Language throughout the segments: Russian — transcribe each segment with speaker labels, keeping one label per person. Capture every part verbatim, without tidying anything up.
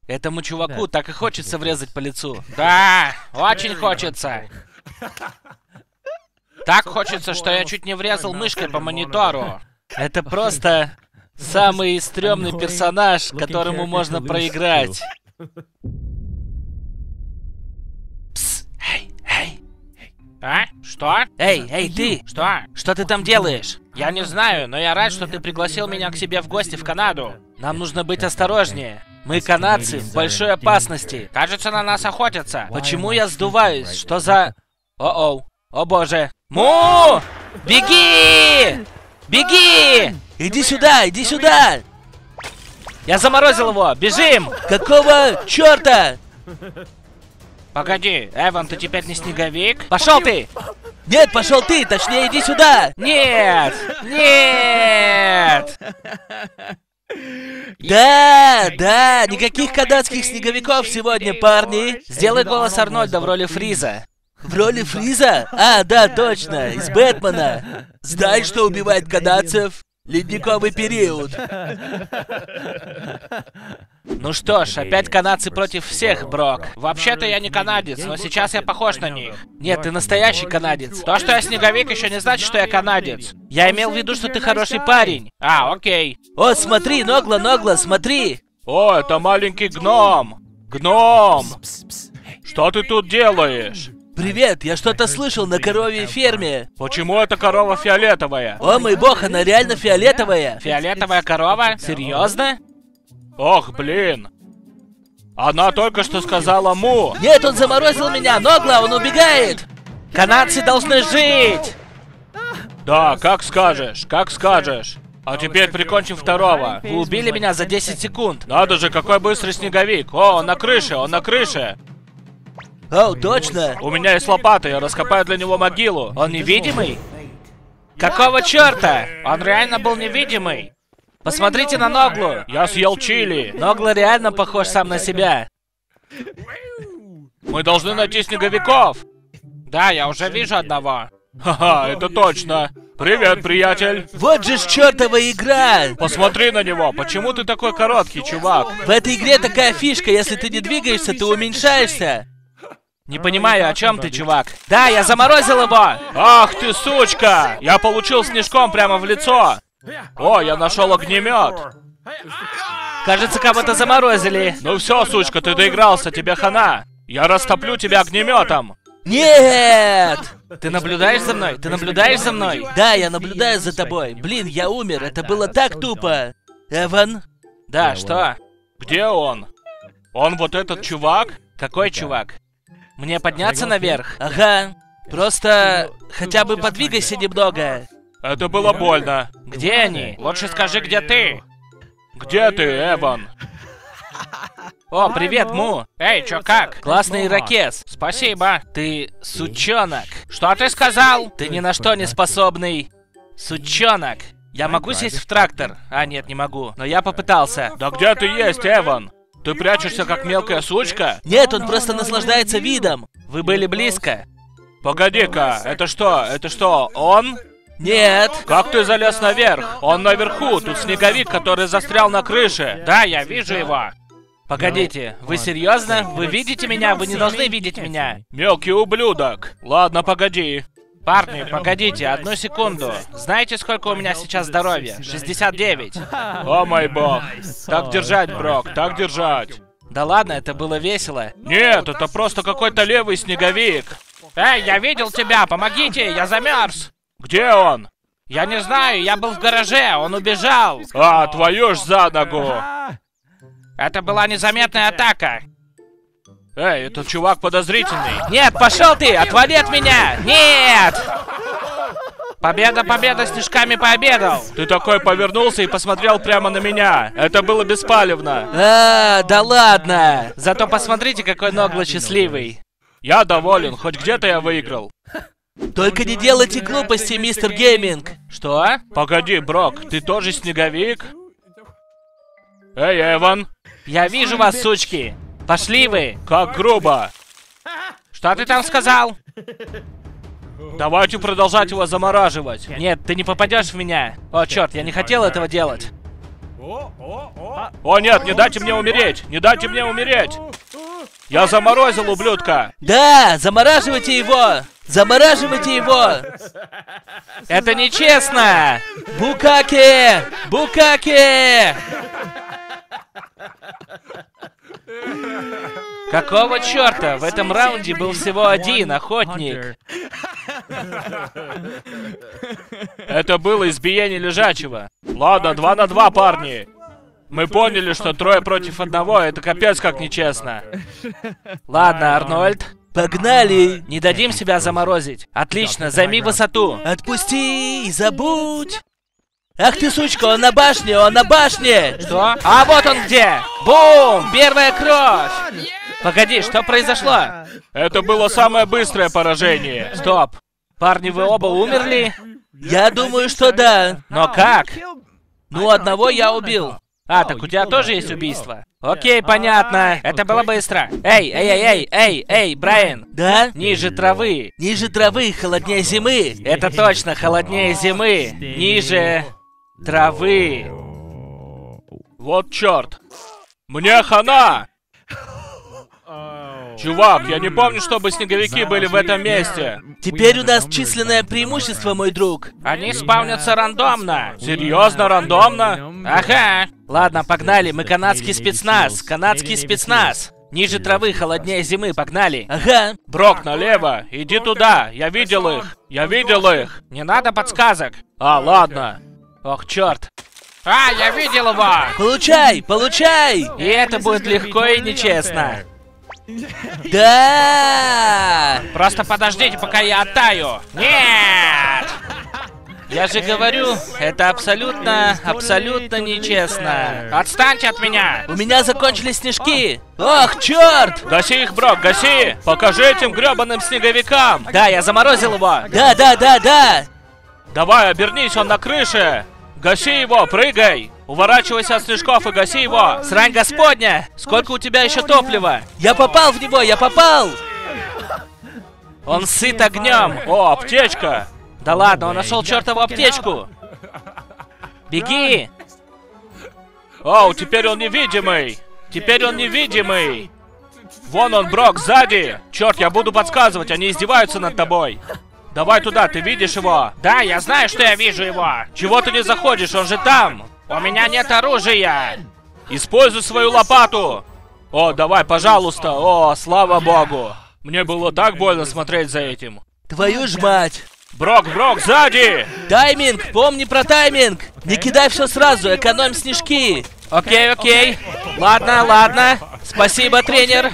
Speaker 1: Этому чуваку так и хочется врезать по лицу. Да, очень хочется. Так хочется, что я чуть не врезал мышкой по монитору. Это просто самый стрёмный персонаж, которому можно проиграть. Пс, эй, эй. А? Что? Эй, эй, ты! Что? Что ты там делаешь? Я не знаю, но я рад, что ты пригласил меня к себе в гости в Канаду. Нам нужно быть осторожнее. Мы, канадцы, в большой опасности. Кажется, на нас охотятся. Почему я сдуваюсь? Что за... О-оу. О боже. Му! Беги! Беги! Иди сюда, иди сюда! Я заморозил его! Бежим! Какого черта? Погоди, Эван, ты теперь не снеговик? Пошел ты! Нет, пошел ты! Точнее, иди сюда! Нет! Нет! Да, да, никаких канадских снеговиков сегодня, парни. Сделай голос Арнольда в роли Фриза. В роли Фриза? А, да, точно, из Бэтмена. Знаешь, что убивает канадцев? Ледниковый период. Ну что ж, опять канадцы против всех, Брок. Вообще-то я не канадец, но сейчас я похож на них. Нет, ты настоящий канадец. То, что я снеговик, еще не значит, что я канадец. Я имел в виду, что ты хороший парень. А, окей. О, смотри, Ногла, Ногла, смотри. О, это маленький гном. Гном. Что ты тут делаешь? Привет, я что-то слышал на коровьей ферме. Почему эта корова фиолетовая? О мой бог, она реально фиолетовая. Фиолетовая корова? Серьезно? Ох, блин. Она только что сказала му. Нет, он заморозил меня, Ногла, он убегает. Канадцы должны жить. Да, как скажешь, как скажешь. А теперь прикончим второго. Вы убили меня за десять секунд. Надо же, какой быстрый снеговик. О, он на крыше, он на крыше. О, точно! У меня есть лопата, я раскопаю для него могилу. Он невидимый? Какого черта? Он реально был невидимый. Посмотрите на Ноглу. Я съел чили. Ногла реально похож сам на себя. Мы должны найти снеговиков. Да, я уже вижу одного. Ха-ха, это точно. Привет, приятель. Вот же ж чертова игра. Посмотри на него. Почему ты такой короткий, чувак? В этой игре такая фишка, если ты не двигаешься, ты уменьшаешься. Не понимаю, о чем ты, чувак. Да, я заморозил его! Ах ты, сучка! Я получил снежком прямо в лицо! О, я нашел огнемет! Кажется, кого-то заморозили. Ну все, сучка, ты доигрался, тебе хана! Я растоплю тебя огнеметом! Нет! Ты наблюдаешь за мной? Ты наблюдаешь за мной? Да, я наблюдаю за тобой. Блин, я умер, это было так тупо. Эван? Да, что? Где он? Он вот этот чувак? Какой чувак? Мне подняться наверх? Ага. Просто хотя бы подвигайся немного. Это было больно. Где они? Лучше скажи, где ты. Где ты, Эван? О, привет, Му. Эй, чё как? Классный ирокез. Спасибо. Ты сучонок. Что ты сказал? Ты ни на что не способный сучонок. Я могу сесть в трактор? А, нет, не могу. Но я попытался. Да где ты есть, Эван? Ты прячешься, как мелкая сучка? Нет, он просто наслаждается видом. Вы были близко. Погоди-ка, это что? Это что, он? Нет. Как ты залез наверх? Он наверху, тут снеговик, который застрял на крыше. Да, я вижу его. Погодите, вы серьезно? Вы видите меня? Вы не должны видеть меня. Мелкий ублюдок. Ладно, погоди. Парни, погодите, одну секунду. Знаете, сколько у меня сейчас здоровья? шестьдесят девять. О мой бог. Так держать, Брок, так держать. Да ладно, это было весело. Нет, это просто какой-то левый снеговик. Эй, я видел тебя, помогите, я замерз. Где он? Я не знаю, я был в гараже, он убежал. А, твою ж за ногу. Это была незаметная атака. Эй, этот чувак подозрительный. Нет, пошел ты, отвали от меня. Нет! Победа, победа, снежками пообедал. Ты такой повернулся и посмотрел прямо на меня. Это было беспалевно. А, да ладно. Зато посмотрите, какой Ногла счастливый. Я доволен, хоть где-то я выиграл. Только не делайте глупости, мистер Гейминг. Что? Погоди, Брок, ты тоже снеговик? Эй, Эван. Я вижу вас, сучки. Пошли вы! Как грубо! Что ты там сказал? Давайте продолжать его замораживать. Нет, ты не попадешь в меня. О, черт, я не хотел этого делать. О нет, не дайте мне умереть! Не дайте мне умереть! Я заморозил ублюдка!
Speaker 2: Да, замораживайте его! Замораживайте его!
Speaker 1: Это нечестно!
Speaker 2: Букаки! Букаки!
Speaker 1: Какого черта? В этом раунде был всего один охотник. Это было избиение лежачего. Ладно, два на два, парни. Мы поняли, что трое против одного — это капец как нечестно. Ладно, Арнольд.
Speaker 2: Погнали!
Speaker 1: Не дадим себя заморозить. Отлично, займи высоту.
Speaker 2: Отпусти и забудь! Ах ты, сучка, он на башне, он на башне!
Speaker 1: Что? А вот он где! Бум! Первая кровь! Погоди, что произошло? Это было самое быстрое поражение. Стоп. Парни, вы оба умерли?
Speaker 2: Я думаю, что да.
Speaker 1: Но как?
Speaker 2: Ну, одного я убил.
Speaker 1: А, так у тебя тоже есть убийство? Окей, понятно. Это было быстро. Эй, эй, эй, эй, эй, эй, Брайан.
Speaker 2: Да?
Speaker 1: Ниже травы.
Speaker 2: Ниже травы, холоднее зимы.
Speaker 1: Это точно, холоднее зимы. Ниже травы. Вот черт. Мне хана. Чувак, я не помню, чтобы снеговики были в этом месте.
Speaker 2: Теперь у нас численное преимущество, мой друг.
Speaker 1: Они спавнятся рандомно. Серьезно, рандомно? Ага. Ладно, погнали, мы канадский спецназ. Канадский спецназ. Ниже травы, холоднее зимы, погнали.
Speaker 2: Ага.
Speaker 1: Брок, налево, иди туда, я видел их. Я видел их. Не надо подсказок. А, ладно. Ох, черт. А, я видел его.
Speaker 2: Получай, получай.
Speaker 1: И это будет легко и нечестно.
Speaker 2: Да!
Speaker 1: Просто подождите, пока я оттаю. Нет! Я же говорю, это абсолютно, абсолютно нечестно. Отстаньте от меня!
Speaker 2: У меня закончились снежки! Ох, черт!
Speaker 1: Гаси их, Брок, гаси! Покажи этим гребаным снеговикам! Да, я заморозил его!
Speaker 2: Да, да, да, да!
Speaker 1: Давай, обернись, он на крыше! Гаси его, прыгай! Уворачивайся от снежков и гаси его! Срань господня! Сколько у тебя еще топлива?
Speaker 2: Я попал в него, я попал!
Speaker 1: Он сыт огнем! О, аптечка! Да ладно, он нашел чертову аптечку! Беги! Оу, теперь он невидимый! Теперь он невидимый! Вон он, Брок, сзади! Черт, я буду подсказывать, они издеваются над тобой! Давай туда, ты видишь его? Да, я знаю, что я вижу его! Чего ты не заходишь, он же там! У меня нет оружия! Используй свою лопату! О, давай, пожалуйста! О, слава богу! Мне было так больно смотреть за этим.
Speaker 2: Твою ж мать!
Speaker 1: Брок, Брок, сзади!
Speaker 2: Тайминг! Помни про тайминг! Не кидай все сразу, экономь снежки!
Speaker 1: Окей, окей. Ладно, ладно. Спасибо, тренер.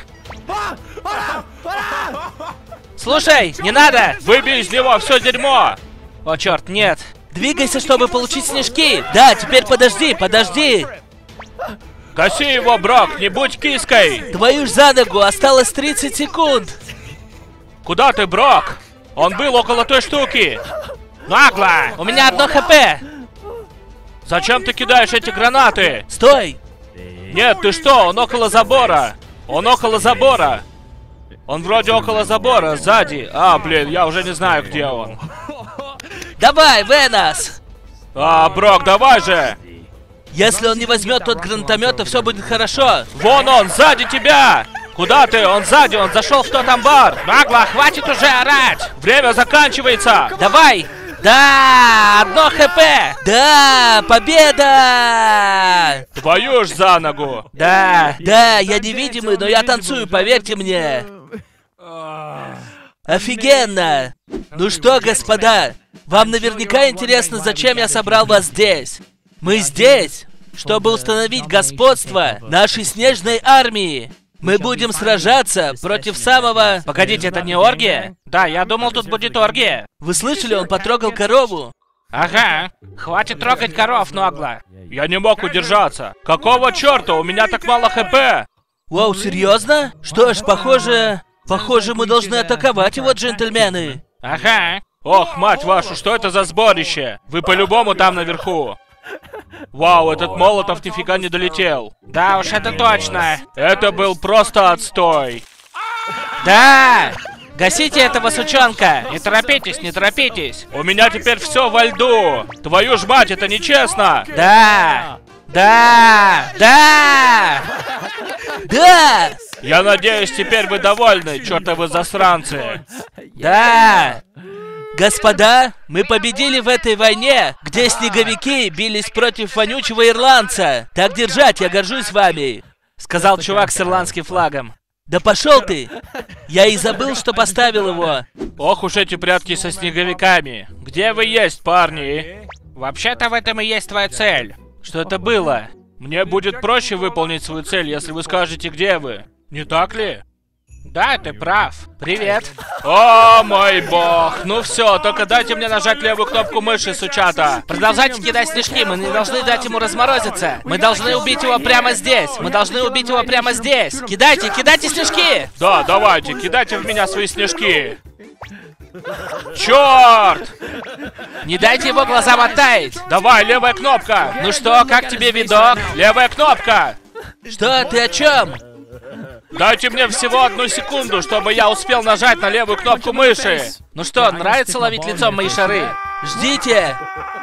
Speaker 1: Слушай, не надо! Выбей из него все дерьмо! О, черт, нет.
Speaker 2: Двигайся, чтобы получить снежки! Да, теперь подожди, подожди!
Speaker 1: Гаси его, Брок, не будь киской!
Speaker 2: Твою ж за ногу, осталось тридцать секунд!
Speaker 1: Куда ты, Брок? Он был около той штуки! Нагло!
Speaker 2: У меня одно хп!
Speaker 1: Зачем ты кидаешь эти гранаты?
Speaker 2: Стой!
Speaker 1: Нет, ты что? Он около забора! Он около забора! Он вроде около забора, сзади. А, блин, я уже не знаю, где он.
Speaker 2: Давай, Венас!
Speaker 1: А, Брок, давай же!
Speaker 2: Если он не возьмет тот гранатомет, то все будет хорошо.
Speaker 1: Вон он, сзади тебя! Куда ты? Он сзади, он зашел в тот амбар. Нагло, хватит уже орать! Время заканчивается!
Speaker 2: Давай! Да! Одно хп! Да! Победа!
Speaker 1: Твою ж за ногу!
Speaker 2: Да! Да, я невидимый, но я танцую, поверьте мне! Офигенно! Ну что, господа, вам наверняка интересно, зачем я собрал вас здесь. Мы здесь, чтобы установить господство нашей снежной армии. Мы будем сражаться против самого...
Speaker 1: Погодите, это не оргия? Да, я думал, тут будет оргия.
Speaker 2: Вы слышали, он потрогал корову?
Speaker 1: Ага. Хватит трогать коров, нагло. Я не мог удержаться. Какого черта? У меня так мало хп.
Speaker 2: Вау, серьезно? Что ж, похоже... Похоже, мы должны атаковать его, джентльмены.
Speaker 1: Ага. Ох, мать вашу, что это за сборище? Вы по-любому там наверху. Вау, этот Молотов нифига не долетел. Да уж, это точно. Это был просто отстой. Да! Гасите этого сучонка! Не торопитесь, не торопитесь. У меня теперь все во льду. Твою ж мать, это нечестно. Да!
Speaker 2: Да! Да! Да!
Speaker 1: Я надеюсь, теперь вы довольны, чертовы засранцы.
Speaker 2: Да! Господа, мы победили в этой войне, где снеговики бились против вонючего ирландца. Так держать, я горжусь вами, сказал чувак с ирландским флагом. Да пошел ты! Я и забыл, что поставил его.
Speaker 1: Ох уж эти прятки со снеговиками. Где вы есть, парни? Вообще-то в этом и есть твоя цель. Что это было? Мне будет проще выполнить свою цель, если вы скажете, где вы. Не так ли? Да, ты прав. Привет. О, мой бог. Ну все, только дайте мне нажать левую кнопку мыши, сучата.
Speaker 2: Продолжайте кидать снежки, мы не должны дать ему разморозиться. Мы должны убить его прямо здесь. Мы должны убить его прямо здесь. Кидайте, кидайте снежки.
Speaker 1: Да, давайте, кидайте в меня свои снежки. Черт!
Speaker 2: Не дайте его глазам оттаять.
Speaker 1: Давай, левая кнопка.
Speaker 2: Ну что, как тебе видок?
Speaker 1: Левая кнопка.
Speaker 2: Что, ты о чем?
Speaker 1: Дайте мне всего одну секунду, чтобы я успел нажать на левую кнопку мыши.
Speaker 2: Ну что, нравится ловить лицом мои шары? Ждите!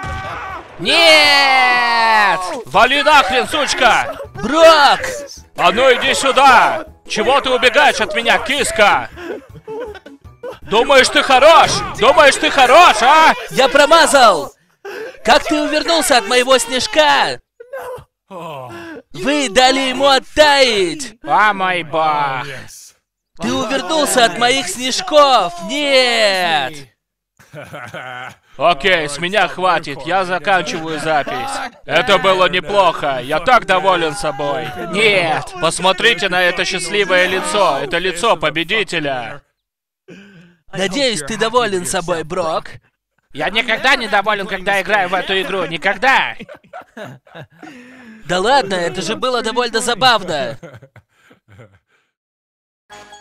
Speaker 2: Нет!
Speaker 1: Вали нахрен, сучка!
Speaker 2: Брок!
Speaker 1: А ну иди сюда! Чего ты убегаешь от меня, киска? Думаешь, ты хорош? Думаешь, ты хорош, а?
Speaker 2: Я промазал! Как ты увернулся от моего снежка? Вы дали ему оттаять!
Speaker 1: О мой бог!
Speaker 2: Ты увернулся от моих снежков! Нет!
Speaker 1: Окей, с меня хватит, я заканчиваю запись. Это было неплохо, я так доволен собой.
Speaker 2: Нет!
Speaker 1: Посмотрите на это счастливое лицо, это лицо победителя.
Speaker 2: Надеюсь, ты доволен собой, Брок.
Speaker 1: Я никогда не доволен, когда играю в эту игру, никогда!
Speaker 2: Да ладно, это же было довольно забавно.